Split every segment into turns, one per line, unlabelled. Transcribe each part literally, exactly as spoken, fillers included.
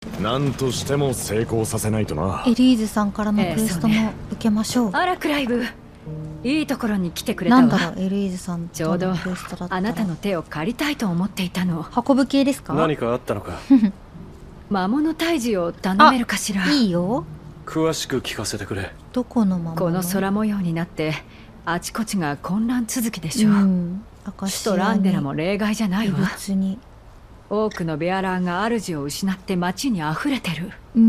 何としても成功させないとな。
エリーゼさんからのクエストも受けましょう。えー、うね、
あらクライブ、いいところに来てくれたわ。
なんだろう、エリーゼさん
ちょうどあなたの手を借りたいと思っていたの。
運ぶ系ですか？
何かあったのか？
魔物退治を頼めるかしら。
いいよ、
詳しく聞かせてくれ。
どこの魔物？
この空模様になってあちこちが混乱続きでしょう、うん、首都ランデラも例外じゃないわ。多くのベアラーが主を失って街に溢れてる。うん、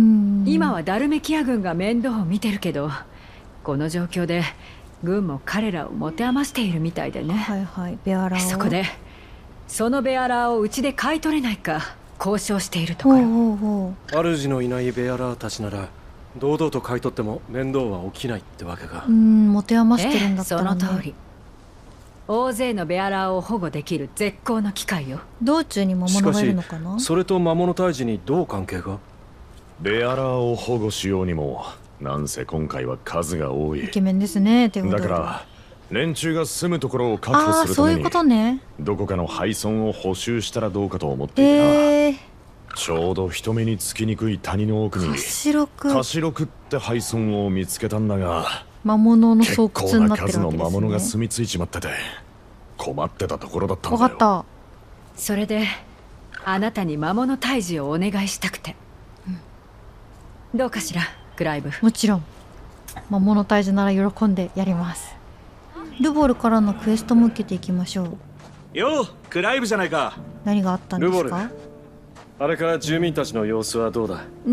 今はダルメキア軍が面倒を見てるけど、この状況で軍も彼らを持て余しているみたいでね。
はいはい、ベアラーを。
そこでそのベアラーをうちで買い取れないか交渉しているところ。ほうほ
うほう。主のいないベアラーたちなら堂々と買い取っても面倒は起きないってわけか。
うん、持て余してるんだったらね。
ええ、その通り。大勢のベアラーを保護できる絶好の機会よ。
道中に魔物がいるのかな？
それと魔物退治にどう関係が？
ベアラーを保護しようにもなんせ今回は数が多い。
イケメンですね。だ
から連中が住むところを確保するために、
そういうことね、
どこかの廃村を補修したらどうかと思っていてな、えー、ちょうど人目につきにくい谷の奥に
カシロク
カシロクって廃村を見つけたんだが、
魔物の巣窟になってるわけですね。
結構な数の魔物が住み着いちまってて困ってたところだったんだよ。
分かった。
それであなたに魔物退治をお願いしたくて、うん、どうかしらクライブ。
もちろん魔物退治なら喜んでやります。ルボルからのクエストも受けていきましょう。
ようクライブじゃないか。
何があったんですか？
あれから住民たちの様子はどうだ？
うん、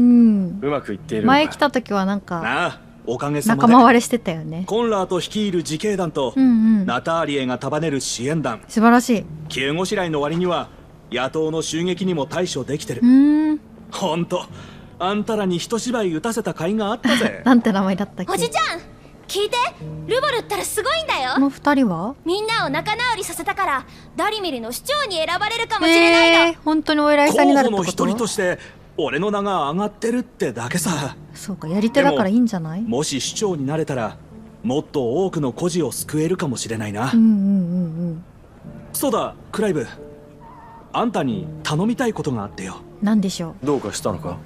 うまくいっているのか？
前来た時はなんか
なあ、おかげさまで
仲間割れしてたよね。
コンラート率いる自警団と、
うんうん、
ナターリエが束ねる支援団。
素晴らしい。
急ごしらいの割には野党の襲撃にも対処できてる。
うん
ほんとあんたらに一芝居打たせた甲斐があったぜ。
なんて名前だったっけ？
おじちゃん聞いて、ルボルったらすごいんだよ。
この二人は
みんなを仲直りさせたからダリミルの市長に選ばれるかもしれないの。
えー、本当にお偉いさんになるってこと？
候補の一人として俺の名が上がってるってだけさ。
そうか、やり手だからいいんじゃない？
もし市長になれたらもっと多くの孤児を救えるかもしれないな。
うんうんうんうん。
そうだクライブ、あんたに頼みたいことがあってよ。
何でしょ
う？どうかしたのか？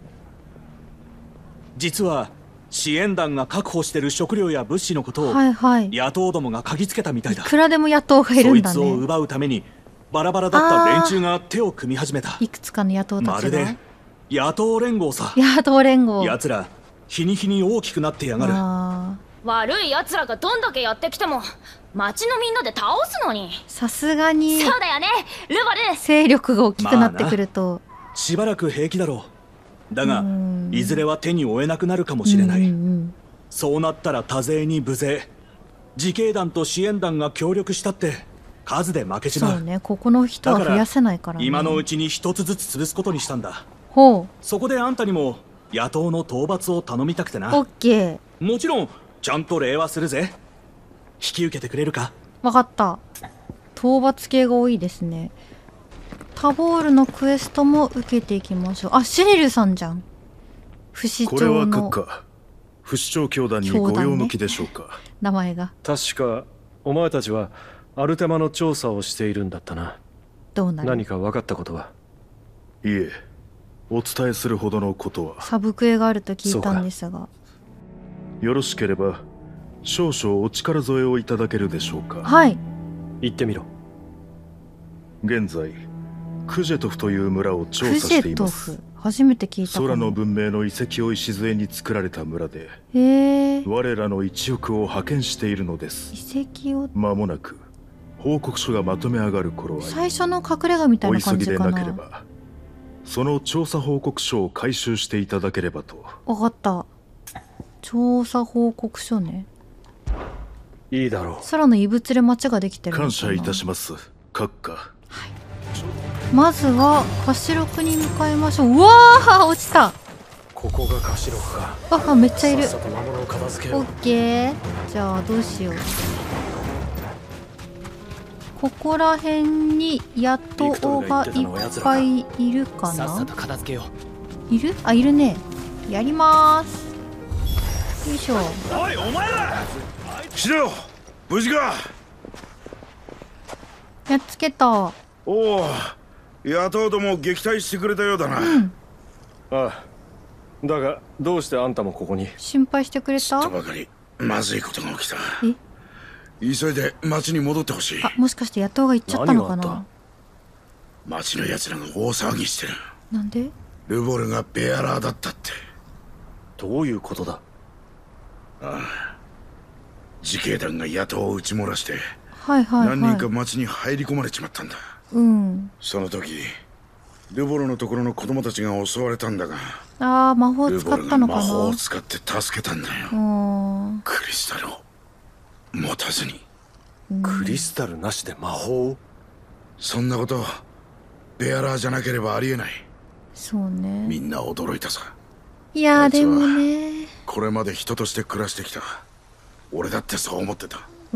実は支援団が確保してる食料や物資のことを、
はいはい、
野党どもが嗅ぎつけたみたいだ。
いくらでも野党がいるんだね。
そいつを奪うためにバラバラだった連中が手を組み始めた。
いくつかの野党たちが
まるで野党連合さ。
野党連合。
奴ら日に日に大きくなってやがる。
悪い奴らがどんだけやってきても町のみんなで倒すのに。
さすがに
そうだよねルボル。
勢力が大きくなってくると、
まあ、しばらく平気だろう。だがいずれは手に負えなくなるかもしれない。うんうん、そうなったら多勢に無勢。自警団と支援団が協力したって数で負けちまう。
そうね、ここの人は増やせないからね。
今のうちに一つずつ潰すことにしたんだ。
ほう。
そこであんたにも野党の討伐を頼みたくてな。
オッケ
ー。もちろんちゃんと礼はするぜ。引き受けてくれるか？
わかった。討伐系が多いですね。タボールのクエストも受けていきましょう。あ、シリルさんじゃん。不死鳥の。
これは閣下。不死鳥教団にご用向きでしょうか？
ね、名前が。
確かお前たちはアルテマの調査をしているんだったな。
どうなる？
何か分かったことは？
いえ、お伝えするほどのことは。
サブクエがあると聞いたんですが。
よろしければ少々お力添えをいただけるでしょうか？
はい。
言ってみろ。
現在クジェトフという村を調査しています。
初めて聞いたかも。
空の文明の遺跡を礎に作られた村で、
へー、
我らの一翼を派遣しているのです。
遺跡を
間もなく報告書がまとめ上がる頃は
最初の隠れ家みたいな感じかな。
お急ぎでなければその調査報告書を回収していただければと。
分かった。調査報告書ね。
いいだろう。
空の異物で町ができてるのかな。
感謝いたします閣下。
はい、まずはカシロクに向かいましょう。うわー、落ちた。
ここがカシロクか。
あ、めっちゃいる。
さっさと魔物を片付けよう。
オッケー。じゃあどうしよう。ここら辺に野党がいっぱいいるかな。
さっさと片付けよ
う。いる？あ、いるね。やりまーす。よいしょ。
おい、お前ら
シロ、無事か？
やっつけた。
おお、野党ども撃退してくれたようだな。
うん、
ああ、だがどうしてあんたもここに？
心配してくれた？
ちょっとばかりまずいことが起きた。え？急いで町に戻ってほしい。
あ、もしかして野党が行っちゃったのかな？
町の奴らが大騒ぎしてる。
なんで？
ルボルがベアラーだったって。
どういうことだ？
ああ、自警団が野党を撃ち漏らして、
はいはいはい、
何人か町に入り込まれちまったんだ。
うん。
その時ルボルのところの子供たちが襲われたんだが、
ああ、魔法使ったのかな。
ルボルが魔法を使って助けたんだよ。クリスタルを持たずに。
クリスタルなしで魔法？
そんなことベアラーじゃなければありえない。
そうね。
みんな驚いたさ。
いやーでもね、
これまで人として暮らしてきた。俺だってそう思ってた。
うん。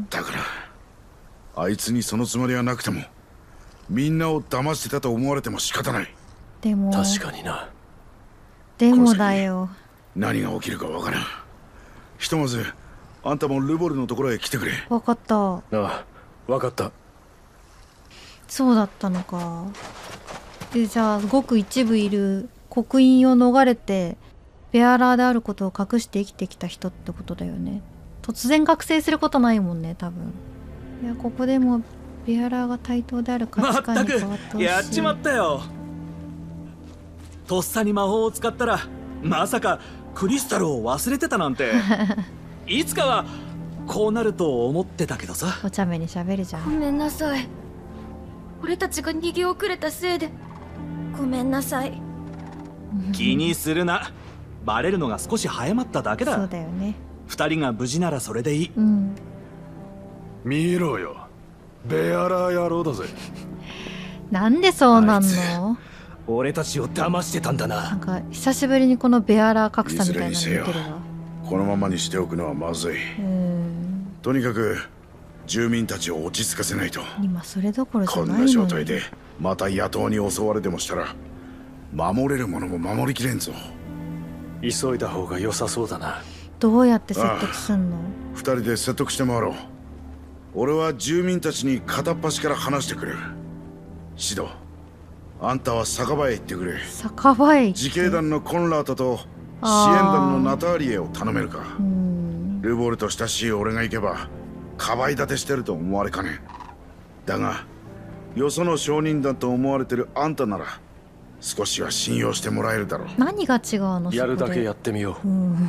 だからあいつにそのつもりはなくても、みんなを騙してたと思われても仕方ない。
でも
確かにな。
でもだよ。
何が起きるかわからん。ひとまずあんたもルボルのところへ来てくれ。
わかった。あ
あ、わかった。
そうだったのか。で、じゃあごく一部いる刻印を逃れてベアラーであることを隠して生きてきた人ってことだよね。突然覚醒することないもんね、多分。いや、ここでもベアラーが対等である価値観に変わってほしい。
やっちまったよ。とっさに魔法を使ったらまさかクリスタルを忘れてたなんて。いつかはこうなると思ってたけどさ。
お茶目に喋るじゃん。
ごめんなさい。俺たちが逃げ遅れたせいでごめんなさい。
気にするな。バレるのが少し早まっただけだ。
そうだよね。
二人が無事ならそれでいい。
うん。
見ろよ、ベアラー野郎だぜ。
なんでそうなんの？
俺たちを騙してたんだな。
なんか久しぶりにこのベアラー格差みたいなの見てるわ。
このままにしておくのはまずい。とにかく住民たちを落ち着かせないと。
今それどころじゃないのに。
こんな状態でまた野党に襲われてもしたら守れるものも守りきれんぞ。
急いだ方が良さそうだな。
どうやって説得すんの？
二人で説得して回ろう。俺は住民たちに片っ端から話してくれる。シド、あんたは酒場へ行ってくれ。
酒場へ行って。
自警団のコンラートと支援団のナターリエを頼めるか。ルボルと親しい俺が行けばかばい立てしてると思われかねん。だがよその証人団と思われてるあんたなら少しは信用してもらえるだろう。
何が違うの？
やるだけやってみよう。
うん、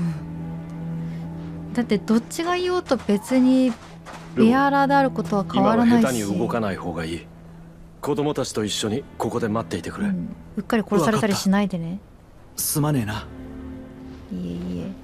だってどっちが言おうと別にベアラーであることは変わらないし。
今は下手に動かない方がいい。子供たちと一緒にここで待っていてくれ。うん、
うっかり殺されたりしないでね。
すまねえな。
いえいえ。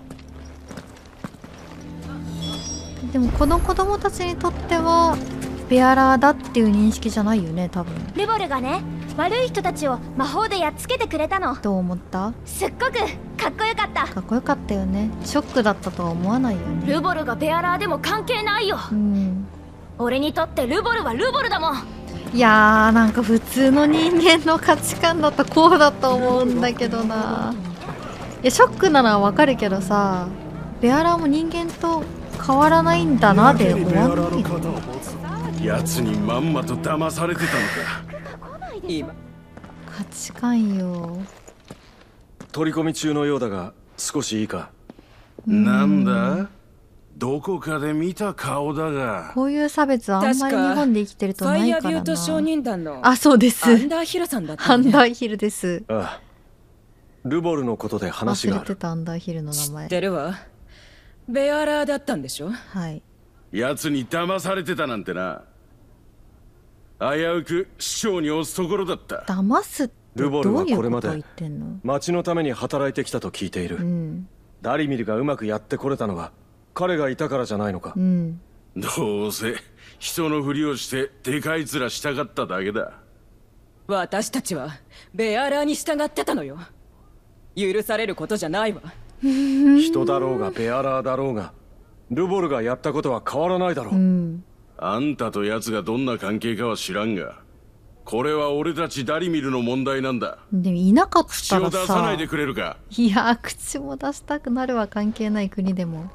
でもこの子供たちにとってはベアラーだっていう認識じゃないよね、多分。
ルボルがね、悪い人たちを魔法でやっつけてくれたの。
どう思った？
すっごくかっこよかった。
かっこよかったよね。ショックだったとは思わないよね。
ルボルがベアラーでも関係ないよ。
うん、
俺にとってルボルはルボルだもん。
いやー、なんか普通の人間の価値観だとこうだと思うんだけどな。いや、ショックなのはわかるけどさ、ベアラーも人間と変わらないんだなで終わんない。
やつにまんまと騙されてたのか。
今
価値観よ。
取り込み中のようだが少しいいか。
なんだ、どこかで見た顔だが。
こういう差別はあんまり日本で生きてるとないからな。
ファイアビュート証人団の
あ、そうです。
アンダーヒルさんだった、
ね、アンダーヒルです。
ああ、ルボルのことで話がある。
忘れてた、アンダーヒルの名前。
知ってるわ。ベアラーだったんでしょ。
はい。
奴に騙されてたなんてな。危うく市長に押すところだった。
騙すってどういうこと言ってんの？
町のために働いてきたと聞いている。うん、ダリミルがうまくやってこれたのは彼がいたからじゃないのか。
うん、
どうせ人のふりをしてでかい面したかっただけだ。
私たちはベアラーに従ってたのよ。許されることじゃないわ。
人だろうがベアラーだろうがルボルがやったことは変わらないだろう。うん、
あんたと奴がどんな関係かは知らんが、これは俺たちダリミルの問題なんだ。
でもいなかったらさ、
口を出さないでくれるか。
いや、口も出したくなるわ、関係ない国でも。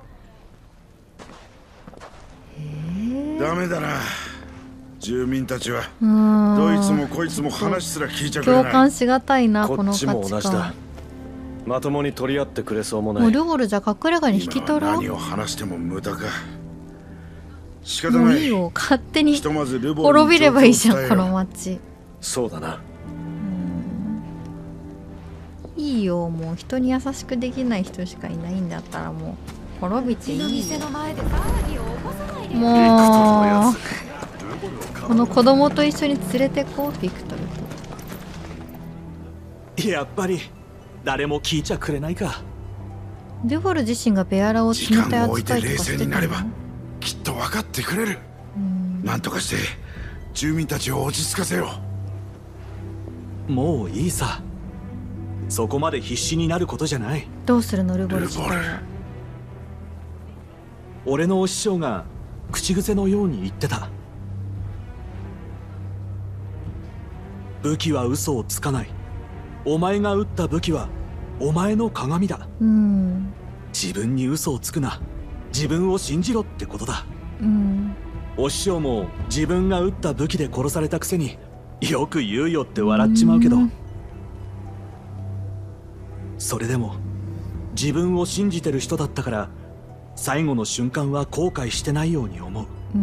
へえ、ダメだな。住民たちはどいつもこいつも話すら聞いちゃくれない。
共感しがたいな、この価値観。
こっちも同じだ。 まともに取り合ってくれそうもない。
もうルボルじゃ隠れ家に引き取ろう。
何を話しても無駄か。仕方ない。
もういいよ、勝手に滅びればいいじゃんこの町。
そうだな。
いいよ、もう人に優しくできない人しかいないんだったらもう滅びていい。もうこの子供と一緒に連れてこう、ビクトル
と。やっぱり誰も聞いちゃくれないか。
デュフォル自身がベアラを冷たい扱いとかしてたの？
きっと分かってくれる。なんとかして住民たちを落ち着かせよ
う。もういいさ。そこまで必死になることじゃない。
どうするのルボル自体は。
俺のお師匠が口癖のように言ってた。武器は嘘をつかない。お前が撃った武器はお前の鏡だ。
うん、
自分に嘘をつくな。自分を信じろってことだ。
うん、
お師匠も自分が撃った武器で殺されたくせによく言うよって笑っちまうけど、うん、それでも自分を信じてる人だったから最後の瞬間は後悔してないように思う、
うん、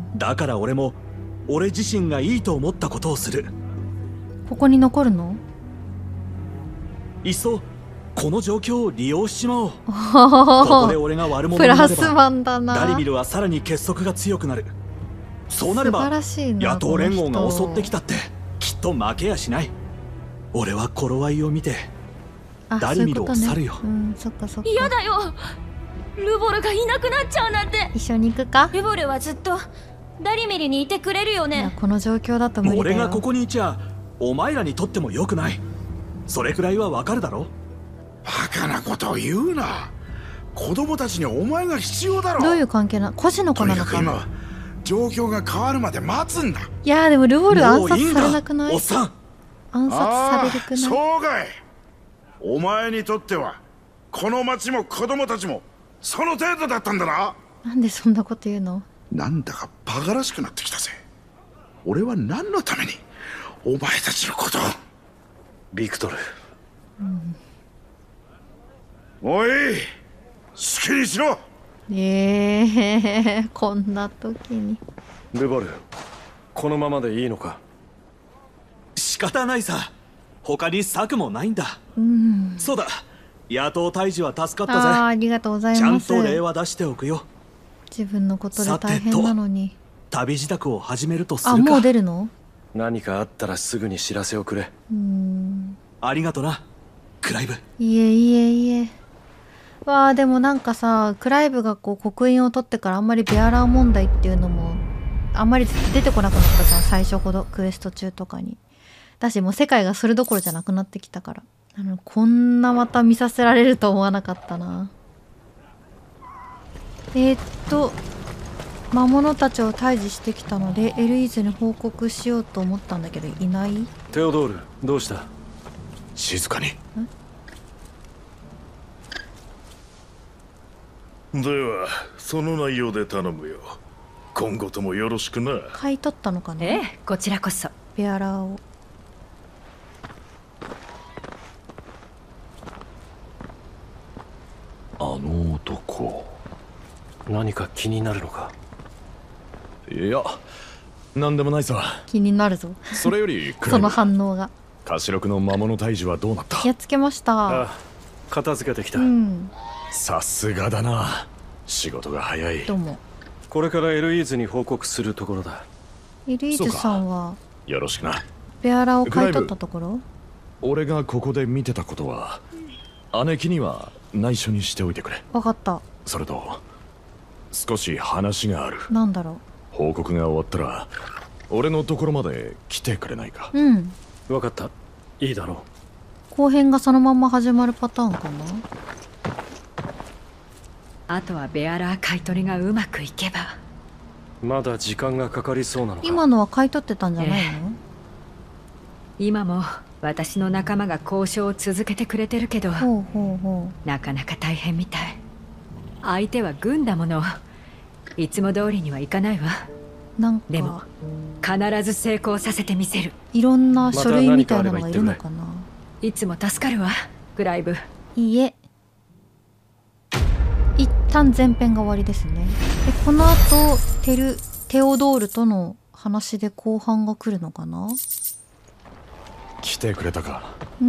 だから俺も俺自身がいいと思ったことをする。
ここに残るの？
いっそこの状況を利用しちまおう。ここで俺が悪者になれば
プラスマンだな。
ダリミルはさらに結束が強くなる。そうなれば野党連合が襲ってきたってきっと負けやしない。俺は頃合いを見てダリミルを去るよ。
うう、ね、うん、そっかそっか。
嫌だよ、ルボルがいなくなっちゃうなんて。
一緒に行くか。
ルボルはずっとダリミルにいてくれるよね。
いや、この状況だと無理だよ。
俺がここにいちゃお前らにとっても良くない。それくらいはわかるだろ。
バカなことを言うな。子供たちにお前が必要だろ。
どういう関係な、孤児の子なのか。
とにかく今状況が変わるまで待つんだ。
いやでもルボル暗殺されなくない？
おっさん、
暗殺されるくない？
そうかい。お前にとってはこの町も子供たちもその程度だったんだな。
なんでそんなこと言うの？
なんだかバカらしくなってきたぜ。俺は何のためにお前たちのことを。
ビクトル、
うん、
おい、好きにしろ。
ええー、こんな時に。
ルボル、このままでいいのか？
仕方ないさ。他に策もないんだ。
うん、
そうだ、野党退治は助かったぜ。
あ、ありがとうございます。
ちゃんと礼は出しておくよ。
自分のことで大変なのに。
旅支度を始めるとするか。
あ、もう出るの？
何かあったらすぐに知らせをくれ。
うーん、
ありがとな、クライブ。
いえいえいえ。わあ、でもなんかさ、クライブがこう刻印を取ってからあんまりベアラー問題っていうのもあんまり出てこなくなったじゃん、最初ほどクエスト中とかに。だしもう世界がそれどころじゃなくなってきたから、あのこんなまた見させられると思わなかったな。えー、っと魔物たちを退治してきたのでエルイーズに報告しようと思ったんだけどいない。
テオドール、どうした？
静かに。
ではその内容で頼むよ。今後ともよろしくな。
買い取ったのかな。
ええ、こちらこそ。
ベアラーを。
あの男、
何か気になるのか？
いや、なんでもないさ。
気になるぞ。
それより
その反応が。
カシロクの魔物退治はどうなった？
やっつけました。
ああ、片付けてきた。
うん、
さすがだな、仕事が早い。
どうも。
これからエルイーズに報告するところだ。
エルイーズさんは
よろしくな。
ベアラを買い取ったところ？
俺がここで見てたことは姉貴には内緒にしておいてくれ。
分かった。
それと少し話がある。
なんだろう。
報告が終わったら俺のところまで来てくれないか？
うん、
分かった、いいだろ
う。後編がそのまま始まるパターンかな。
あとはベアラー買い取りがうまくいけば。
まだ時間がかかりそうなのか？
今のは買い取ってたんじゃないの？ええ、
今も私の仲間が交渉を続けてくれてるけど、
ほうほうほ
う、なかなか大変みたい。相手は軍だもの。いつも通りにはいかないわ。
なんか
でも必ず成功させてみせる。
いろんな書類みたいなのがいるのかな。
いつも助かるわ、クライブ。
いいえ。一旦前編が終わりですね。でこの後テルテオドールとの話で後半が来るのかな。
来てくれたか。
うん。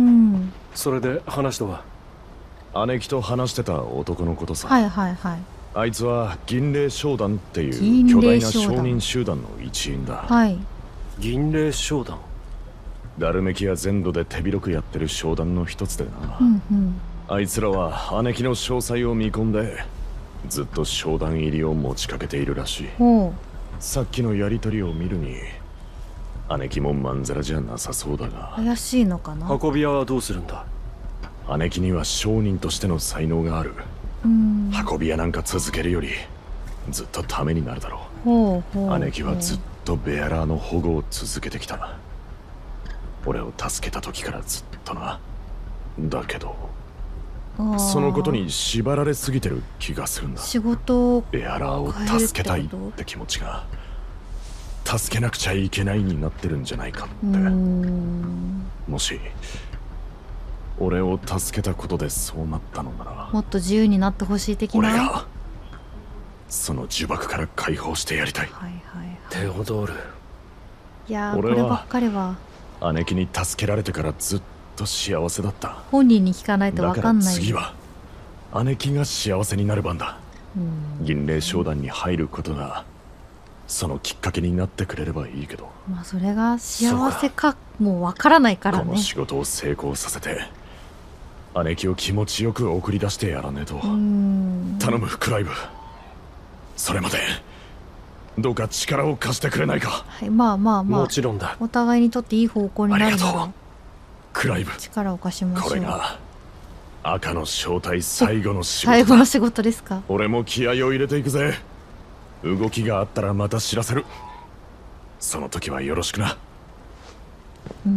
それで話とは？
姉貴と話してた男のことさ。
はいはいはい。
あいつは銀霊商団っていう巨大な商人集団の一員だ。
はい。
銀霊商団。
ダルメキア全土で手広くやってる商談の一つでな、
うんうん、
あいつらは姉貴の詳細を見込んでずっと商談入りを持ちかけているらしい。さっきのやり取りを見るに姉貴もまんざらじゃなさそうだが。
怪しいのかな。
運び屋はどうするんだ？
姉貴には商人としての才能がある。
うん
運び屋なんか続けるよりずっとためになるだろう。
ほうほう。
姉貴はずっとベアラーの保護を続けてきた。俺を助けた時からずっとな。だけどそのことに縛られすぎてる気がするんだ。
仕事を
ベアラーを助けたいって気持ちが助けなくちゃいけないになってるんじゃないかって。もし俺を助けたことでそうなったのなら
もっと自由になってほしい的な。
俺がその呪縛から解放してやりたい。
はいはいはい、
テオドール。
いやーこればっかりは
姉貴に助けられてからずっと幸せだった。
本人に聞かないと分かんない。
だから次は姉貴が幸せになる番だ。銀霊商団に入ることがそのきっかけになってくれればいいけど。
まあそれが幸せかもう分からないからね。
この仕事を成功させて姉貴を気持ちよく送り出してやらねえと。頼むクライブ、それまでどうか力を貸してくれないか。
はい、まあまあまあ
もちろんだ。
お互いにとっていい方向になるなら
クライブ、
力を貸しましょう。
これが赤の正体最後の仕事だ。
最後の仕事ですか。
俺も気合を入れていくぜ。動きがあったらまた知らせる。その時はよろしくな。
うん。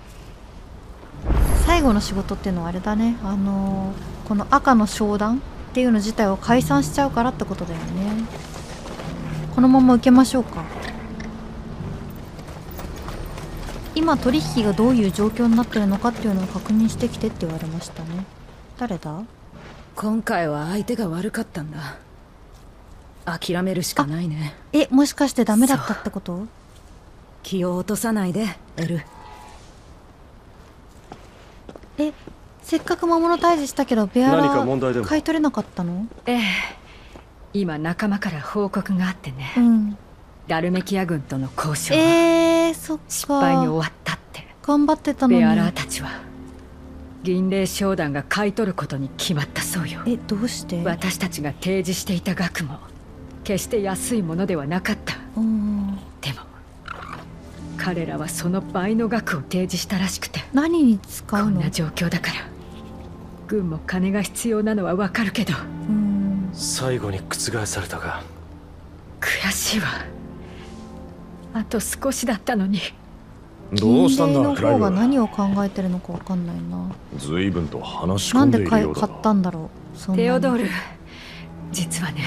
最後の仕事っていうのはあれだね、あのー、この赤の商談っていうの自体を解散しちゃうからってことだよね。このまま受けましょうか。今取引がどういう状況になってるのかっていうのを確認してきてって言われましたね。誰だ？
今回は相手が悪かったんだ。諦めるしかないね。
え、もしかしてダメだったってこと？
気を落とさないでエル。
え、せっかく魔物退治したけどベアラ
何か問題でも
買い取れなかったの？
ええ、今仲間から報告があってね、
うん、
ダルメキア軍との交渉が
えー、そっか
失敗に終わったって。
頑張ってたのに。
ベアラーたちは銀霊商団が買い取ることに決まったそうよ。
え、どうして？
私たちが提示していた額も決して安いものではなかった。
うん、
でも彼らはその倍の額を提示したらしくて。
何に使うの？
こんな状況だから軍も金が必要なのはわかるけど、
うん、
最後に覆されたが
悔しいわ。あと少しだったのに。
どうしたんだ
クライブ。の方が何を考えてるのかわかんないな。
随分と話し込んでいるようだな。
なんで買ったんだろう。
テオドール、実はね、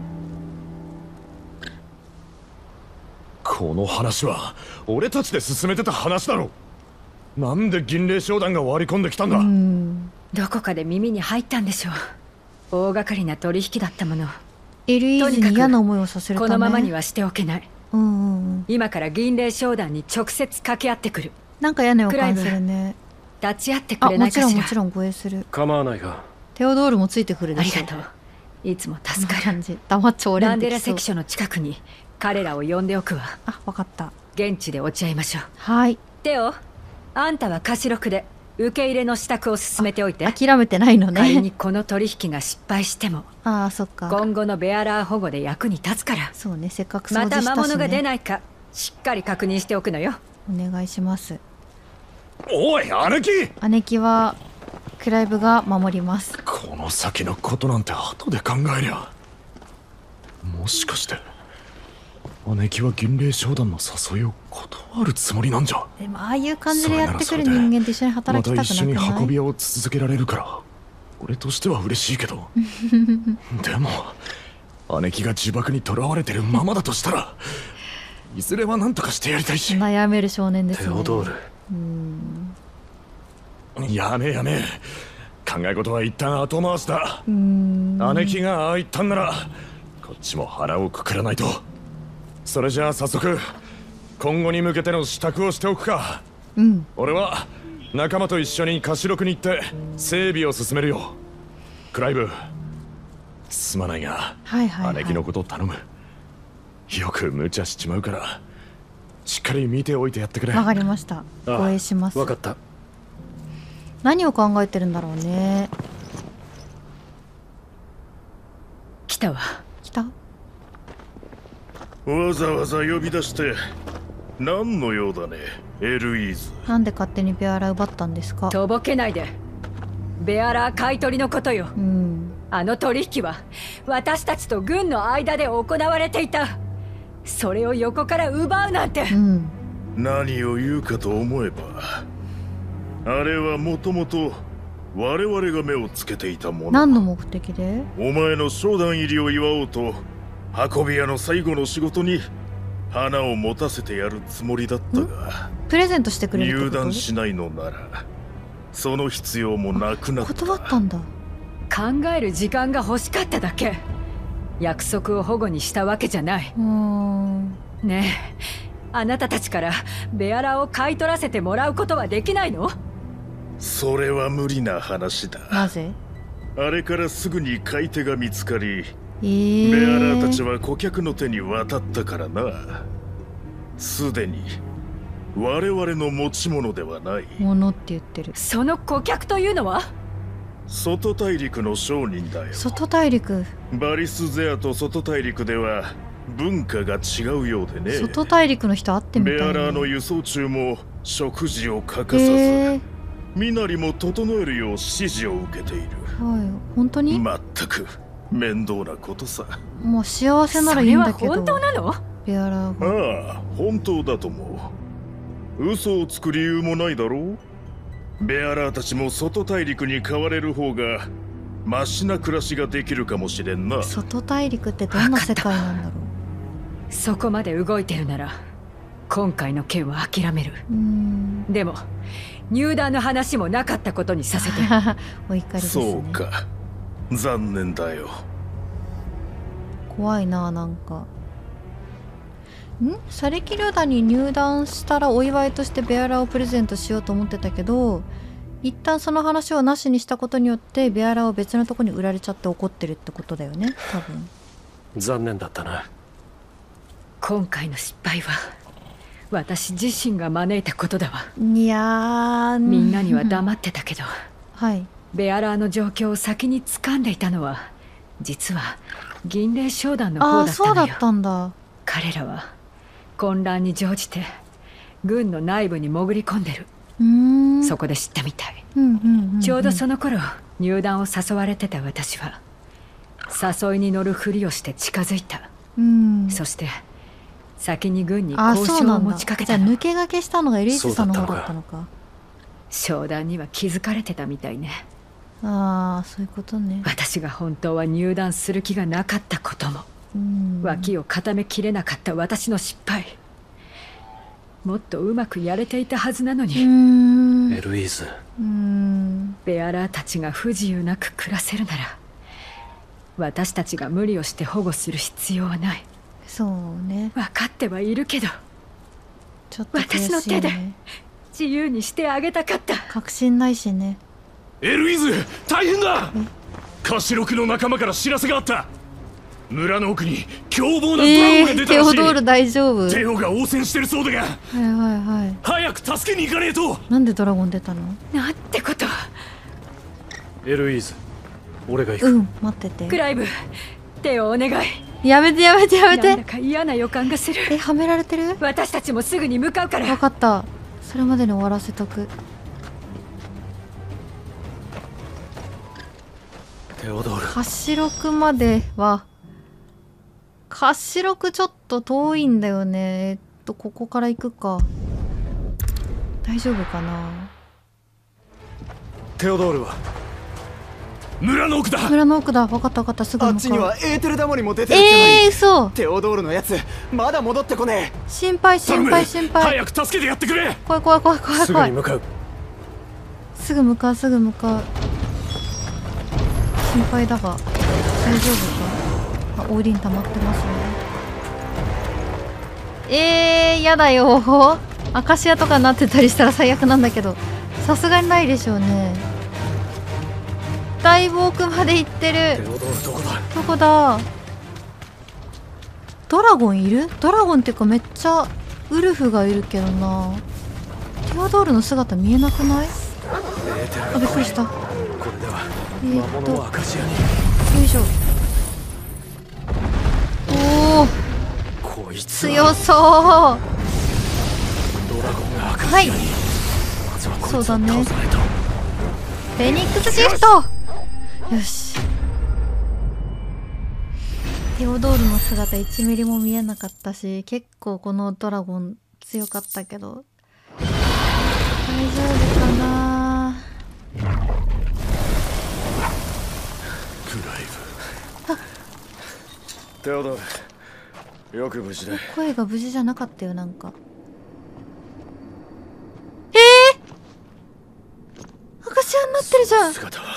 この話は俺たちで進めてた話だろ。なんで銀霊商団が割り込んできたんだ。うん、
どこかで耳に入ったんでしょう。大掛かりな取引だったもの。
エルイーズに嫌な思いをさせるため。
このままにはしておけない。
うんうんうん、
今から銀霊商団に直接掛け合ってくる。
なんか嫌な予感するね。
立ち会ってくれないかしら。
あ、もちろんもちろん護衛する。
構わないが。
テオドールもついてくるでしょ。
ありがとう。いつも助かる。
感じ黙っちゃおれんできそう。
ランデラ関所の近くに彼らを呼んでおくわ。
あ、わかった。
現地で落ち合いましょう。
はい。
テオ、あんたはカシロクで受け入れの支度を進めておいて。
諦めてないのね。
仮にこの取引が失敗しても、
ああ、そっか。
今後のベアラー保護で役に立つから。
そうね、せっかく掃除したしね。
また魔物が出ないかしっかり確認しておくのよ。
お願いします。
おい姉貴。
姉貴はクライブが守ります。
この先のことなんて後で考えりゃ。もしかして姉貴は銀霊商団の誘いを断るつもりなんじゃ。
でもああいう感じでやってくる人間と一緒に働きたくなくない？
また一緒に運び屋を続けられるから俺としては嬉しいけどでも姉貴が呪縛にとらわれてるままだとしたらいずれは何とかしてやりたいし。
悩める少年ですね。
テオドール、
うん、
やめやめ考え事は一旦後回しだ。姉貴がああ言ったんならこっちも腹をくくらないと。それじゃあ早速今後に向けての支度をしておくか。うん、俺は仲間と一緒にカシロクに行って整備を進めるよ。クライブ、すまないが、はいはいはい、姉貴のことを頼む。よく無茶しちまうからしっかり見ておいてやってくれ。
わかりました。護衛します。
わかった。
何を考えてるんだろうね。
来たわ。
来た。
わざわざ呼び出して何の用だね、エルイーズ。
なんで勝手にベアラ奪ったんですか。
とぼけないで。ベアラ買い取りのことよ。うん、あの取引は私たちと軍の間で行われていた。それを横から奪うなんて、うん、
何を言うかと思えば、あれはもともと我々が目をつけていたもの。
何の目的で？
お前の商談入りを祝おうと運び屋の最後の仕事に花を持たせてやるつもりだったが、
プレゼントしてくれるってこと？
入団しないのならその必要もなくなった。
断ったんだ。
考える時間が欲しかっただけ。約束を保護にしたわけじゃない。うーん、ねえ、あなたたちからベアラを買い取らせてもらうことはできないの？
それは無理な話だ。
なぜ？
あれからすぐに買い手が見つかり、えー、ベアラたちは顧客の手に渡ったからな。すでに我々の持ち物ではない。
ものって言ってる。
その顧客というのは
外大陸の商人だよ。
外大陸。
バリスゼアと外大陸では文化が違うようでね。
外大陸の人会ってみたい、ね、
ベアラーの輸送中も食事を欠かさず、えー、身なりも整えるよう指示を受けている。
はい、本当に？
まったく面倒なことさ。
もう幸せならいいんだけど。
それは本当なの？
ベアラー
が。ああ、本当だと思う。嘘をつく理由もないだろう。ベアラーたちも外大陸に変われる方がマシな暮らしができるかもしれんな。
外大陸ってどんな世界なんだろ
う。そこまで動いてるなら今回の件は諦める。うーん、でも入団の話もなかったことにさせて。
お怒りですね。
そうか、残念だよ。
怖いな。なんかんサレキリュダに入団したらお祝いとしてベアラをプレゼントしようと思ってたけど、一旦その話をなしにしたことによってベアラを別のとこに売られちゃって怒ってるってことだよね、多分。
残念だったな。
今回の失敗は私自身が招いたことだわ。
いやー、
みんなには黙ってたけど、
はい、
ベアラーの状況を先に掴んでいたのは実は銀霊商団の方だったのよ。あ、
そうだったんだ。
彼らは混乱に乗じて軍の内部に潜り込んでる。うーん、そこで知ったみたい。ちょうどその頃入団を誘われてた私は誘いに乗るふりをして近づいた。うん、そして先に軍に交渉を持ちかけたの。
じゃあ抜け駆けしたのがエリーチさんの方だったのか。
商談には気づかれてたみたいね。
ああ、そういうことね。
私が本当は入団する気がなかったことも、脇を固めきれなかった私の失敗。もっとうまくやれていたはずなのに。
エルイーズ、
ベアラーたちが不自由なく暮らせるなら私たちが無理をして保護する必要はない。
そうね、
分かってはいるけど、
ちょっと悔しいね、
私の手で自由にしてあげたかった。
確信ないしね。
エルイーズ、大変だ。カシロクの仲間から知らせがあった。村の奥に凶暴なドラゴンが出たらしい。えー、
テオドール大丈夫？
テオが応戦してるそうだが、
はいはいはい、
早く助けに行かねえと。
なんでドラゴン出たの？
なんてこと。
エルイーズ、俺が行く。
うん、待ってて。
クライブ、手をお願い。
やめてやめてやめて。
なんだか嫌な予感がする。
え、はめられてる？
私たちもすぐに向かうから。
分かった、それまでに終わらせとく。
テオドール、
カシロクまでは、カシロクちょっと遠いんだよね。えっとここから行くか。大丈夫かな。
テオドールは
村の奥だ。
村の奥だ。分かった分かった、すぐ向かう。
あっちにはエーテルダモにも出てるってのに。
えー、嘘。
テオドールのやつまだ戻ってこねえ。
心配心配心配。
早く助けてやってくれ。
怖い怖い怖い怖い怖い。
すぐに向かう。
すぐ向かうすぐ向かう。 心配だが大丈夫か。あ、オーディン溜まってますね。えー、やだよ。アカシアとかになってたりしたら最悪なんだけど、さすがにないでしょうね。だいぶ奥まで行ってる。どこだ。ドラゴンいる？ドラゴンっていうかめっちゃウルフがいるけどな。テオドールの姿見えなくない？あ、びっくりした。えーっとよいしょ。おお、強そう。はい、そうだね。フェニックスシフト。よし。テオドールの姿いちミリも見えなかったし、結構このドラゴン強かったけど大丈夫かな。
テオドール、よく無事で。
声が無事じゃなかったよ、なんか。えー、赤シアになってるじゃん。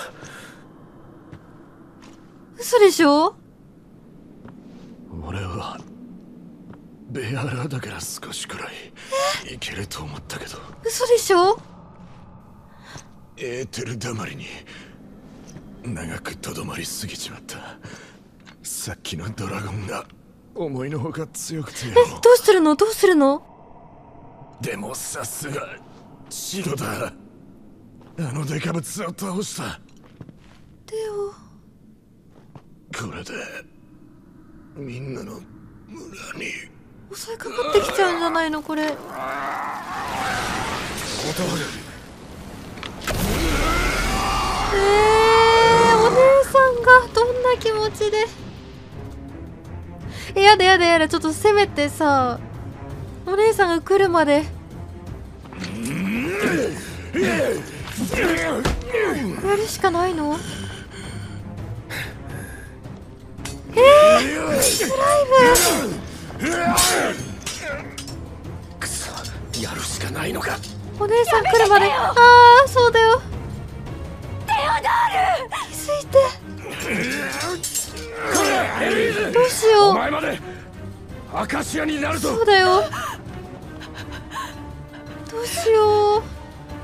嘘でしょ。
俺はベアラだから少しくらいいけると思ったけど。
嘘でしょ。
エーテルだまりに長くとどまりすぎちまった。さっきのドラゴンが思いのほか強くて。え、
どうするのどうするの。
でもさすがシロだ。あのデカブツを倒した。
テオ、
これでみんなの村に
襲いかかってきちゃうんじゃないのこれ。
断る。
えー、お姉さんがどんな気持ちで。え、やだやだやだ、ちょっとせめてさ、お姉さんが来るまでやるしかないの。えー、スライム。
くそ、やるしかないのか。
お姉さん来るまで。ああ、そうだよ。テオドール、気づいて。どうしよう。
お前までアカシアになると。
そうだよ。どうしよう。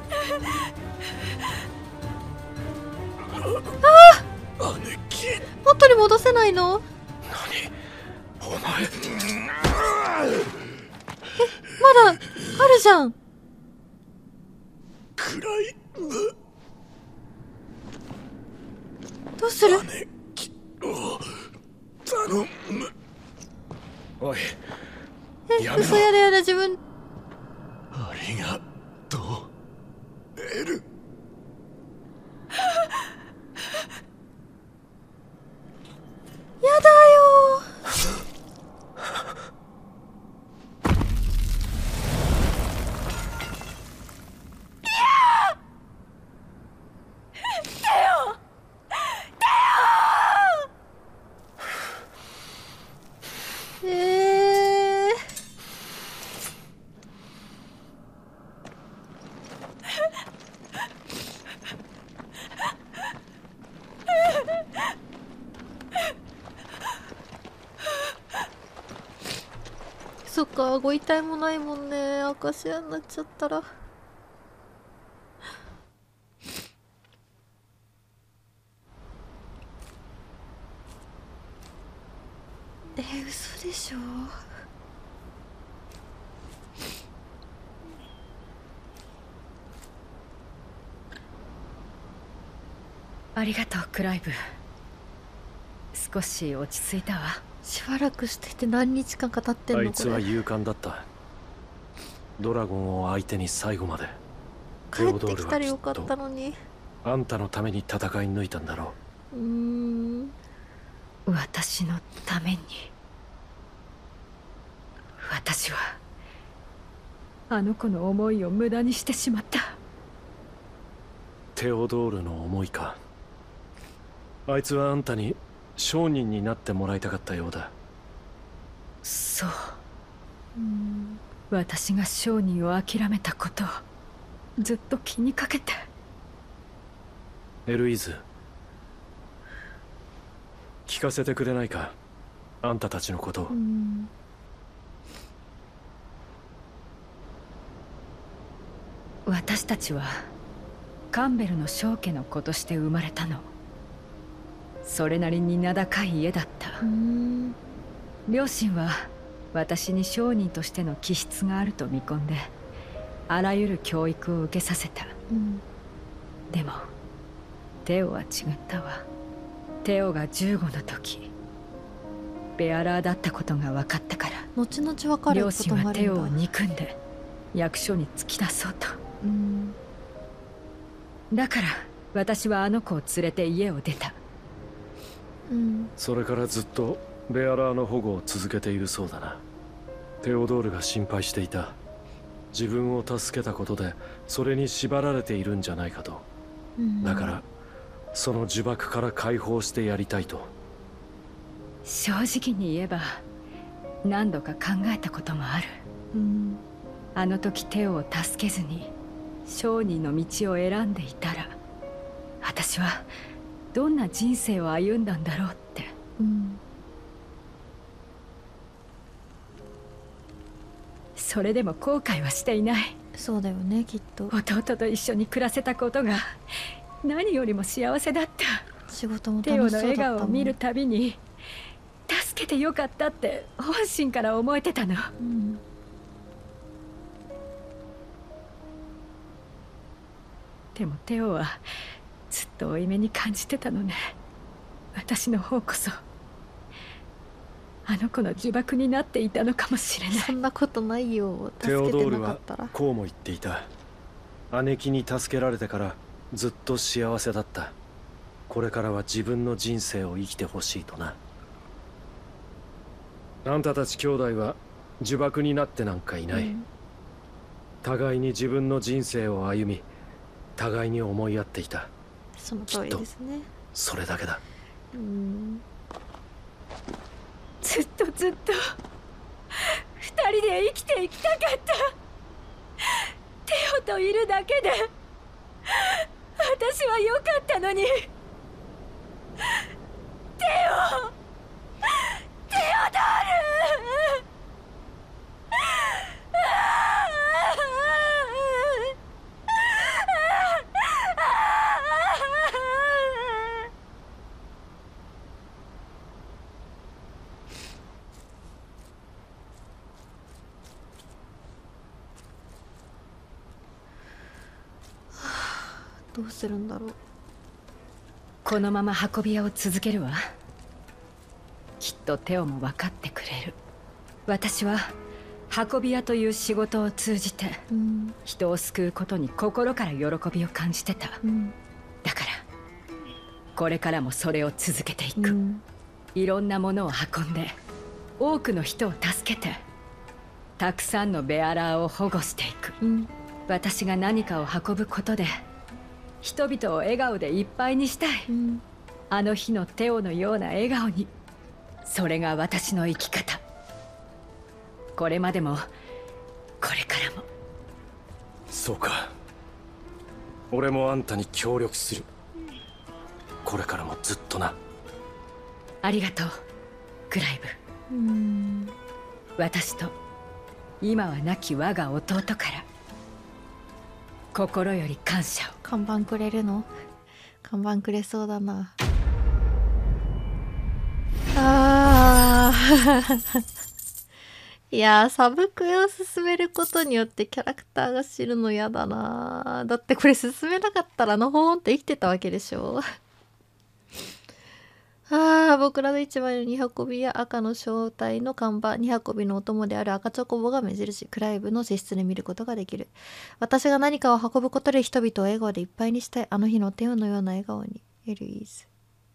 ああ、元に戻せないの。
何お前。
え、まだあるじゃん。
暗い。
どうする。
頼む。
おい、
え、嘘やだやだ、自分。
ありがとうエル。
やだよ。そっか、ご遺体もないもんね。アカシアになっちゃったら。え、嘘でしょ。
ありがとう、クライブ。少し落ち着いたわ。
しばらくしてて何日間か経ってんのこれ。
あいつは勇敢だった。ドラゴンを相手に最後まで。
帰ってきたらよかったのに。
あんたのために戦い抜いたんだろ
う。うーん、
私のために。私はあの子の思いを無駄にしてしまった。
テオドールの思いか。あいつはあんたに商人になってもらいたかったようだ。
そう。うん、私が商人を諦めたことをずっと気にかけて。
エルイーズ、 聞かせてくれないか、あんたたちのことを。
私たちはカンベルの正家の子として生まれたの。それなりに名高い家だった。両親は私に商人としての気質があると見込んであらゆる教育を受けさせた、うん、でもテオは違ったわ。テオがじゅうごの時ベアラーだったことが分かったから、
後々分かる
両親はテオを憎んで役所に突き出そうと、うん、だから私はあの子を連れて家を出た、
うん、それからずっとベアラーの保護を続けているそうだな。テオドールが心配していた。自分を助けたことでそれに縛られているんじゃないかと、うん、だからその呪縛から解放してやりたいと。
正直に言えば何度か考えたこともある、うん、あの時テオを助けずに商人の道を選んでいたら私はどんな人生を歩んだんだろうって、うん、それでも後悔はしていない。
そうだよね、きっと。
弟と一緒に暮らせたことが何よりも幸せだった。
仕事も楽しそうだったもん。
テオの笑顔を見るたびに助けてよかったって本心から思えてたの、うん、でもテオはずっと負い目に感じてたのね。私の方こそあの子の呪縛になっていたのかもしれない。
そんなことないよ。助けてなかったら。
テオドールはこうも言っていた。姉貴に助けられてからずっと幸せだった。これからは自分の人生を生きてほしいとな。あんたたち兄弟は呪縛になってなんかいない、うん、互いに自分の人生を歩み互いに思いやっていた。
その通りですね。
それだけだ。うん、
ずっとずっと二人で生きていきたかった。テオといるだけで私は良かったのに。テオテオドール
どうするんだろう。
このまま運び屋を続けるわ。きっとテオも分かってくれる。私は運び屋という仕事を通じて、うん、人を救うことに心から喜びを感じてた、うん、だからこれからもそれを続けていく、うん、いろんなものを運んで多くの人を助けてたくさんのベアラーを保護していく、うん、私が何かを運ぶことで人々を笑顔でいっぱいにしたい、うん、あの日のテオのような笑顔に。それが私の生き方。これまでもこれからも。
そうか。俺もあんたに協力する。これからもずっとな。
ありがとうクライブ。うーん、私と今は亡き我が弟から心より感謝を。
看板くれるの？看板くれそうだな。あーいやー、サブクエを進めることによってキャラクターが知るの嫌だな。だってこれ進めなかったらのほーんって生きてたわけでしょ。ああ、僕らの一番のに運びや赤の正体の看板、に運びのお供である赤チョコボが目印、クライブの性質で見ることができる。私が何かを運ぶことで人々を笑顔でいっぱいにしたい。あの日のテオのような笑顔に。エルイーズ。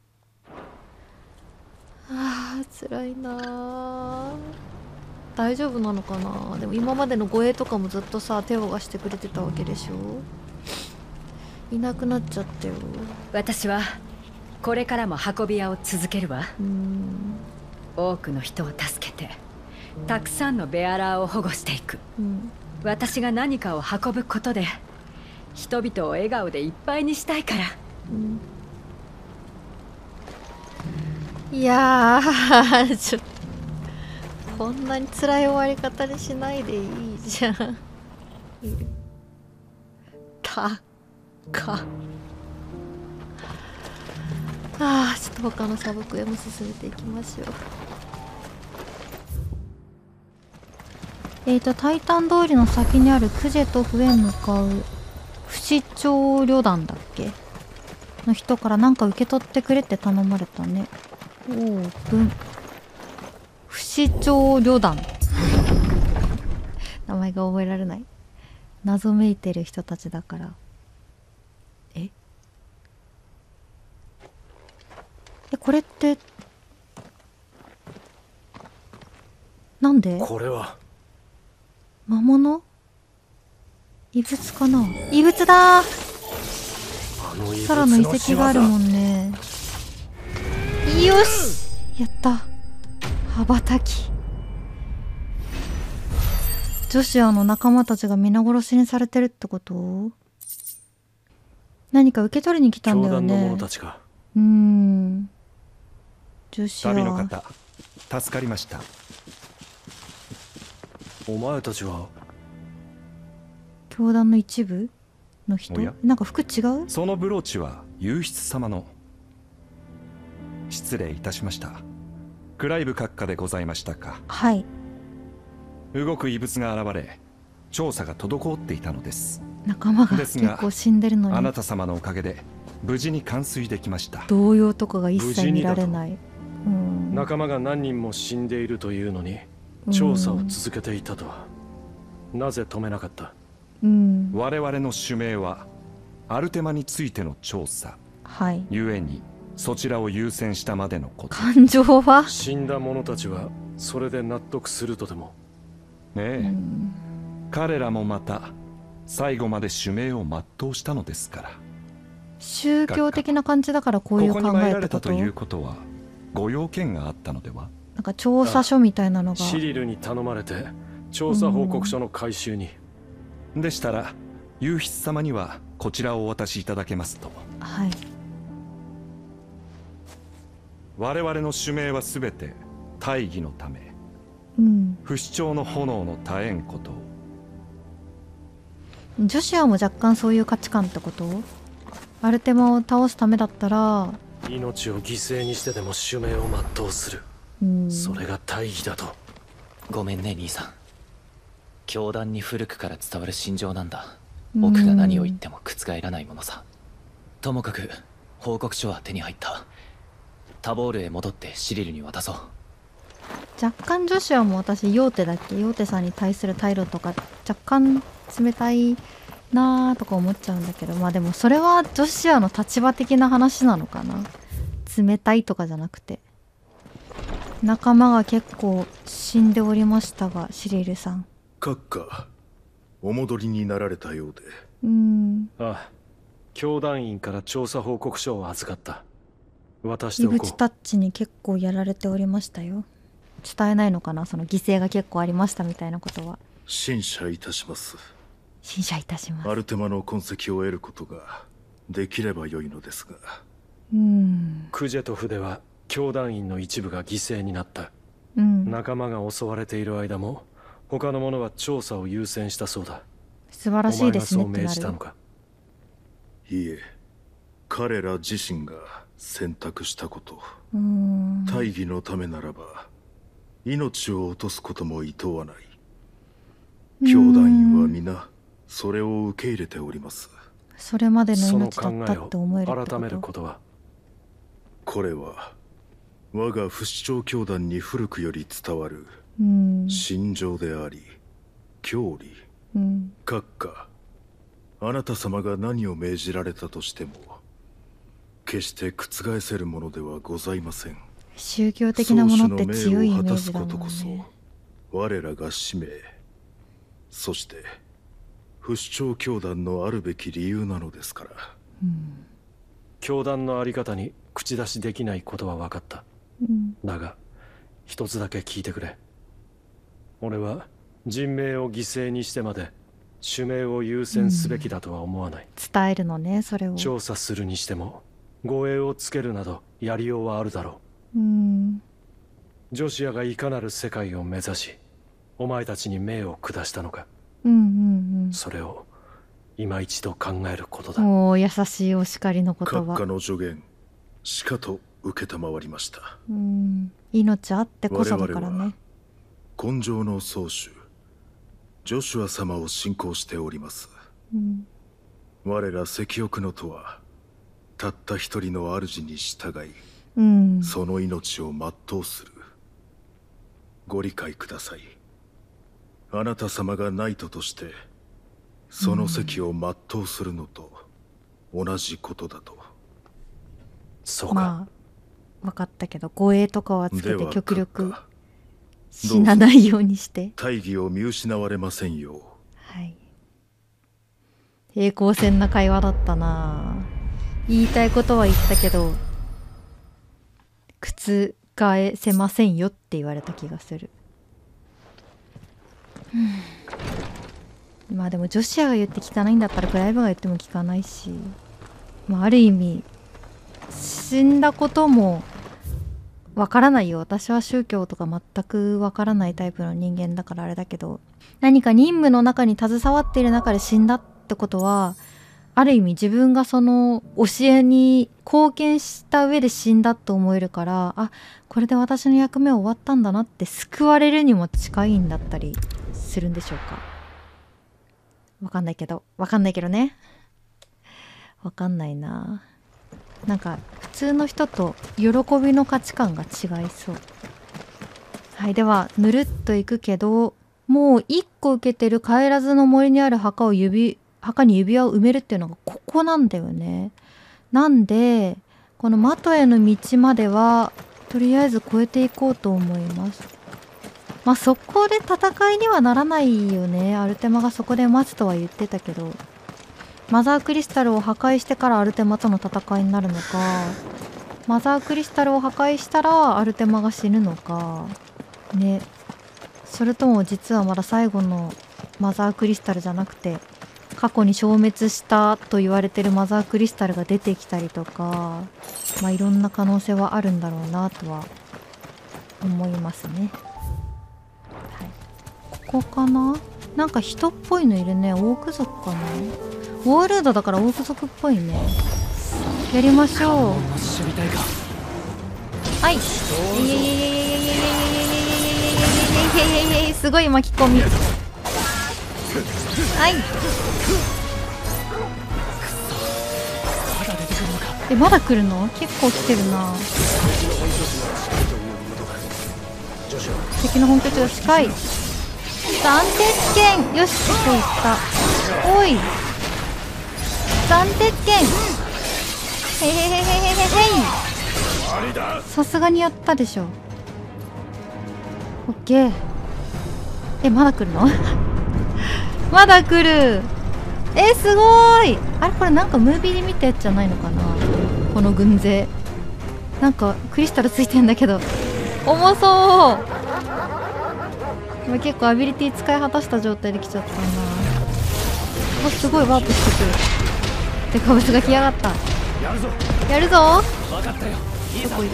あー、辛いな。大丈夫なのかな。でも今までの護衛とかもずっとさ、テオがしてくれてたわけでしょ。いなくなっちゃったよ。
私はこれからも運び屋を続けるわ。うーん、多くの人を助けてたくさんのベアラーを保護していく、うん、私が何かを運ぶことで人々を笑顔でいっぱいにしたいから、
うん、 いやーちょっとこんなに辛い終わり方にしないでいいじゃん。たかあー、ちょっと他のサブクエも進めていきましょう。えーとタイタン通りの先にあるクジェトフへ向かう不死鳥旅団だっけの人からなんか受け取ってくれって頼まれたね。オープン。不死鳥旅団名前が覚えられない。謎めいてる人たちだから。ええ、これってなんで？
これは
魔物？異物かな？異物だー。空の遺跡があるもんね。よし、やった。羽ばたき。ジョシュアの仲間たちが皆殺しにされてるってこと？何か受け取りに来たんだよね。
教団の者たちか。
うーん。ジョシュア。
旅の方、助かりました。
お前たちは
教団の一部の人？なんか服違う？
そのブローチは幽筆様の。失礼いたしました。クライブ閣下でございましたか。
はい。
動く異物が現れ、調査が滞っていたのです。
仲間が結構死んでるのに。
あなた様のおかげで無事に完遂できました。
動揺とかが一切見られない。
うん、仲間が何人も死んでいるというのに調査を続けていたとは、うん、なぜ止めなかった？
うん、
我々の使命はアルテマについての調査。
はい。
故にそちらを優先したまでのこと。
感情は
死んだ者たちはそれで納得するとでも。
ええ、うん、彼らもまた最後まで使命を全うしたのですから。
宗教的な感じだからこういう考えってこと？
ここに参られたということはご用件があったのでは？
なんか調査書みたいなのが。
シリルに頼まれて調査報告書の回収に。
でしたら幽筆様にはこちらをお渡しいただけますと。
はい。
我々の使命はすべて大義のため、
うん、
不死鳥の炎の絶えんこと。
ジョシュアも若干そういう価値観ってこと？アルテマを倒すためだったら
命を犠牲にしてでも使命を全うする、うん、それが大義だと。
ごめんね兄さん。教団に古くから伝わる心情なんだ。僕が何を言っても覆らないものさ。ともかく報告書は手に入った。タボールへ戻ってシリルに渡そう。
若干ジョシュアも私ヨーテだっけ、ヨーテさんに対する態度とか若干冷たいなーとか思っちゃうんだけど、まあでもそれはジョシュアの立場的な話なのかな。冷たいとかじゃなくて。仲間が結構死んでおりましたが、シリルさん
閣下お戻りになられたようで。
うーん、
ああ、教団員から調査報告書を預かった。渡しておこう。
イブチタッチに結構やられておりましたよ。伝えないのかな、その犠牲が結構ありましたみたいなことは。
審査いたします。
審査いたします。
アルテマの痕跡を得ることができれば良いのですが。
うーん、
クジェトフでは教団員の一部が犠牲になった、
うん、
仲間が襲われている間も他の者は調査を優先したそうだ。
素晴らしいですねってなる。
お前がそう命じたのか？
いいえ、彼ら自身が選択したこと。
うーん、
大義のためならば命を落とすことも厭わない。教団員は皆それを受け入れております。
それまでの命だったって思えるってこと？
改めることは、
これは我が不死鳥教団に古くより伝わる信条であり教理、
うん、
閣下、あなた様が何を命じられたとしても決して覆せるものではございません。
宗教的なものって強いイメージだもんね。
こそ我らが使命、そして不死鳥教団のあるべき理由なのですから。
うん、
教団のあり方に口出しできないことは分かった、
うん、
だが一つだけ聞いてくれ。俺は人命を犠牲にしてまで使命を優先すべきだとは思わない、
うん、伝えるのね、それを。
調査するにしても護衛をつけるなどやりようはあるだろう。
うん。
ジョシアがいかなる世界を目指し、お前たちに命を下したのか。
うんうんうん。
それを今一度考えることだ。
おお、優しいお叱りの言葉。
閣下の助言、しかと承りました。
うん、命あってこそだからね。
今生の宗主ジョシュア様を信仰しております。
うん、
我ら石翼のとはたった一人の主に従い、
うん、
その命を全うする。ご理解ください。あなた様がナイトとしてその席を全うするのと同じことだと。
そうか。
まあ分かったけど、護衛とかはつけて極力死なないようにして。
大義を見失われませんよう。
はい。平行線な会話だったな。言いたいことは言ったけど覆せませんよって言われた気がする。まあでもジョシアが言って聞かないんだったらクライブが言っても聞かないし、まあ、ある意味死んだこともわからないよ。私は宗教とか全くわからないタイプの人間だからあれだけど、何か任務の中に携わっている中で死んだってことは、ある意味自分がその教えに貢献した上で死んだと思えるから、あ、これで私の役目は終わったんだなって救われるにも近いんだったりするんでしょうか。わかんないけど、わかんないけどね。わかんないな。なんか普通の人と喜びの価値観が違いそう。はい、ではぬるっといくけど、もう一個受けてる帰らずの森にある墓を指墓に指輪を埋めるっていうのがここなんだよね。なんでこのマトへの道まではとりあえず越えていこうと思います。まあそこで戦いにはならないよね。アルテマがそこで待つとは言ってたけど、マザークリスタルを破壊してからアルテマとの戦いになるのか、マザークリスタルを破壊したらアルテマが死ぬのかね。それとも実はまだ最後のマザークリスタルじゃなくて過去に消滅したと言われてるマザークリスタルが出てきたりとか、まあいろんな可能性はあるんだろうなとは思いますね。はい、ここかな。なんか人っぽいのいるね。オーク族かな。ウォールードだからオーク族っぽいね。やりましょう。はい。すごい巻き込み。はい。え、まだ来るの？結構来てるな。敵の本拠地が近い。暫定権。よし、ここ行った。おい。暫定権。へへへへへへへい。さすがにやったでしょ。オッケー。え、まだ来るの？まだ来る。え、すごーい。あれこれなんかムービーで見たやつじゃないのかな、この軍勢。なんかクリスタルついてんだけど重そう。今結構アビリティ使い果たした状態で来ちゃったな。お、すごいワープしてくる。でかブスが来やがった。やるぞやるぞ。分かったよ。どこ行った？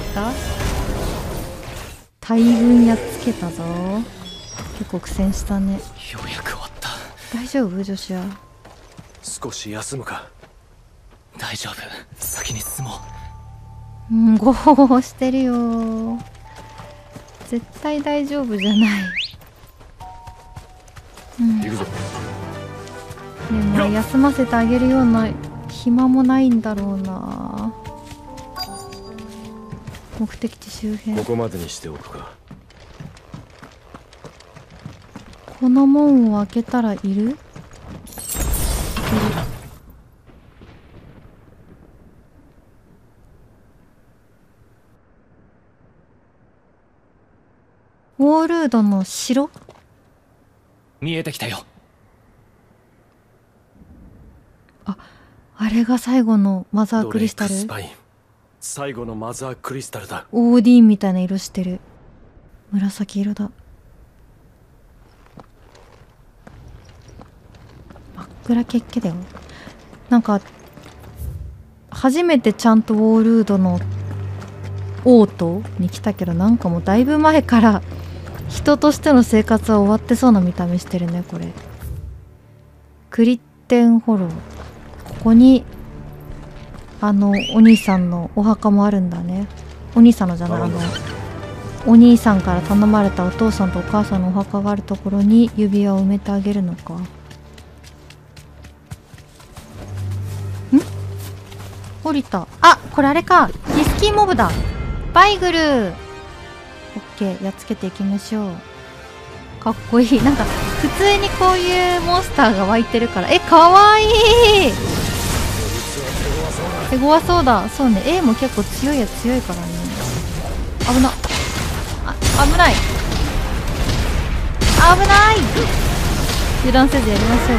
大軍やっつけたぞ。結構苦戦したね。
ようやく終わった。
大丈夫ジョシュア？
少し休むか。
大丈夫、先に進も
う。うん、ゴーしてるよ。絶対大丈夫じゃない。うん、行くぞ。でも休ませてあげるような暇もないんだろうな。目的地周辺
ここまでにしておくか。
この門を開けたらいる？いる。ウォールードの城？
見えてきたよ。
あ、あれが最後のマザークリスタル？
最後のマザークリスタルだ。
オーディーンみたいな色してる。紫色だ。真っ暗けっけだよ。なんか初めてちゃんとウォールードのオートに来たけど、なんかもうだいぶ前から人としての生活は終わってそうな見た目してるね。これクリッテンホロー、ここにあのお兄さんのお墓もあるんだね。お兄さんのじゃない、あのお兄さんから頼まれたお父さんとお母さんのお墓があるところに指輪を埋めてあげるのか。ん降りた。あ、これあれか、ディスキーモブだ。バイグル。オッケー、やっつけていきましょう。かっこいい。なんか普通にこういうモンスターが湧いてるから、え、かわいい。手強そうだ。そうね、 A も結構強いや強いからね。危な、あ、危ない、危ない。油断せずやりましょ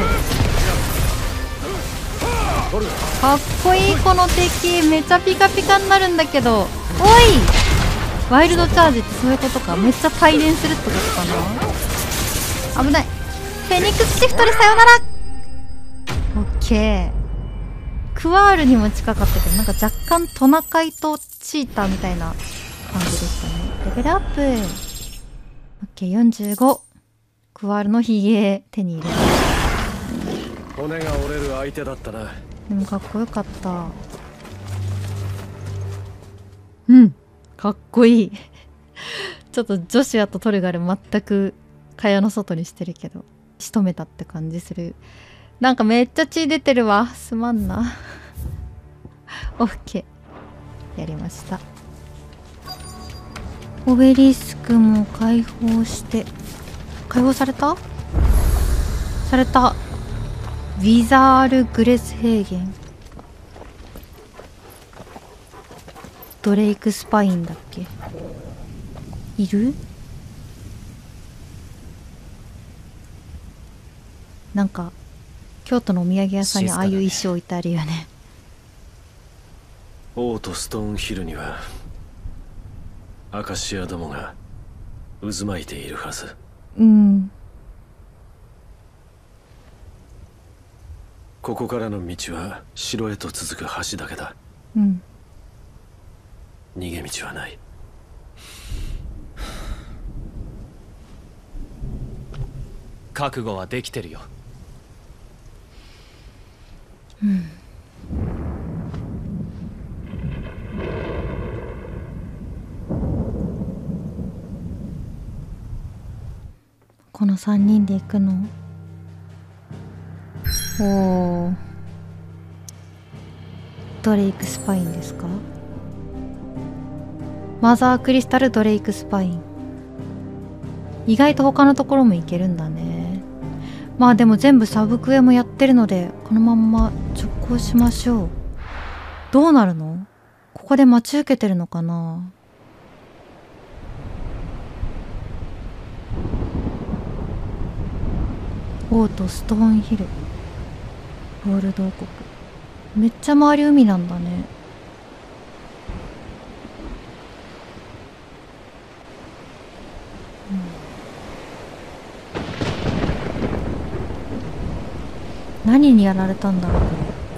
う。かっこいい。この敵めちゃピカピカになるんだけど。おい、ワイルドチャージってそういうことか。めっちゃ帯電するってことかな。危ない。フェニックスシフトでさよなら。オッケー。クワールにも近かったけど、なんか若干トナカイとチーターみたいな感じでしたね。レベルアップ。オッケー、よんじゅうご。クワールのヒゲ手に入れる。
骨が折れる相手だったな。
でもかっこよかった。うん、かっこいい。ちょっとジョシュアとトルガル全く蚊帳の外にしてるけど、仕留めたって感じする。なんかめっちゃ血出てるわ。すまんな。オッケー、やりました。オベリスクも解放して、解放されたされた。ウィザール・グレス平原。ドレイクスパインだっけ。いる？なんか京都のお土産屋さんにああいう石置いてあるよね。
オートストーンヒルにはアカシアどもが渦巻いているはず。
うん。
ここからの道は城へと続く橋だけだ。
うん。
逃げ道はない。
覚悟はできてるよ。
うん。このさんにんで行くの？おー、ドレイクスパインですか？マザークリスタルドレイクスパイン。意外と他のところも行けるんだね。まあでも全部サブクエもやってるので、このまんま直行しましょう。どうなるの？ここで待ち受けてるのかな？オートストーンヒル、ゴールド王国。めっちゃ周り海なんだね。何にやられたんだろうこれ。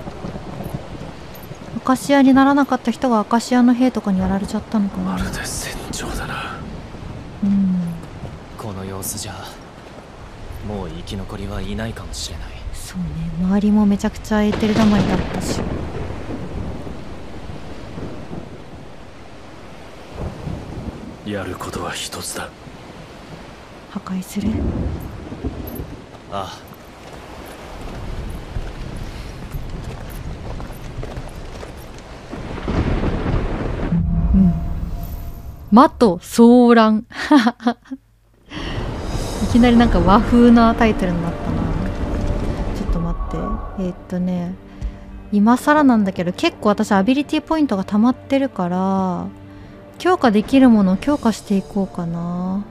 アカシアにならなかった人がアカシアの兵とかにやられちゃったのかな。
まるで戦場だな。
うん。
この様子じゃもう生き残りはいないかもしれない。
そうね、周りもめちゃくちゃエーテルだまりだったし。
やることは一つだ。
破壊する。
ああ。
うん。魔と騒乱。いきなりなんか和風なタイトルになったな。ちょっと待って。えー、っとね、今更なんだけど、結構私アビリティポイントが溜まってるから、強化できるものを強化していこうかな。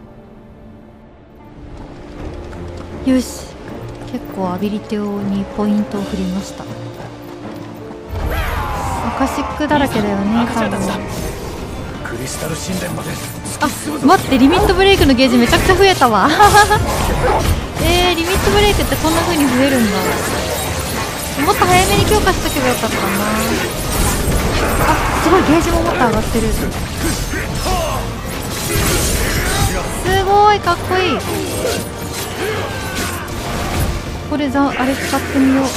よし、結構アビリティにポイントを振りました。アカシックだらけだよね、多分。
クリスタル神殿まで。
あ、待って、リミットブレイクのゲージめちゃくちゃ増えたわ。えー、リミットブレイクってこんな風に増えるんだ。もっと早めに強化しとけばよかったな。 あ、すごいゲージももっと上がってる。すごいかっこいい。これざあれ使ってみよう。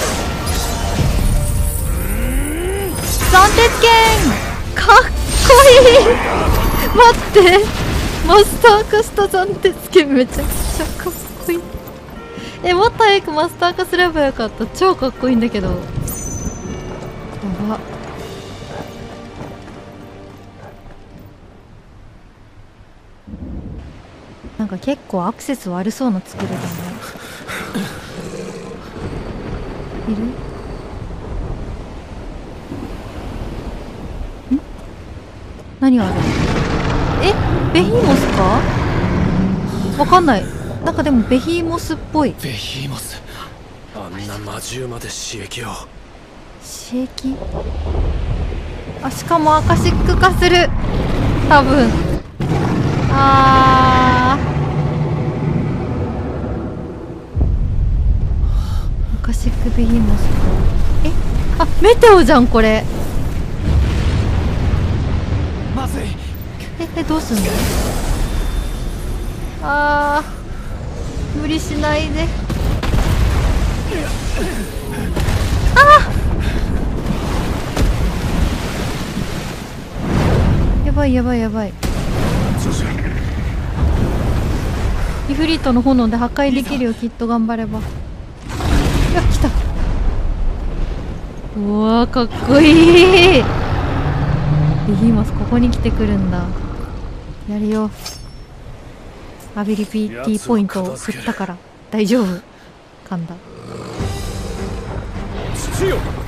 斬鉄剣かっこいい。待って、マスター化した斬鉄剣めちゃくちゃかっこいい。え、もっと早くマスター化すればよかった。超かっこいいんだけど。やば。なんか結構アクセス悪そうな作りだね。いる？ん？何ある？え？ベヒーモスか？わかんない。なんかでもベヒーモスっぽい。
ベヒーモス。あんな魔獣まで刺激を。
刺激？あ、しかもアカシック化する。多分。あー。アカシックベヒーモスか。え？あ、メテオじゃんこれ。
まずい。
え、え、どうすんの？あー。無理しないで。あー。やばいやばいやばい。イフリートの炎で破壊できるよ、きっと頑張れば。いや、来た。うわー、かっこいい。ベヒーモスここに来てくるんだ。やるよ。アビリピーティーポイントを振ったから大丈夫。噛んだ。
父よ。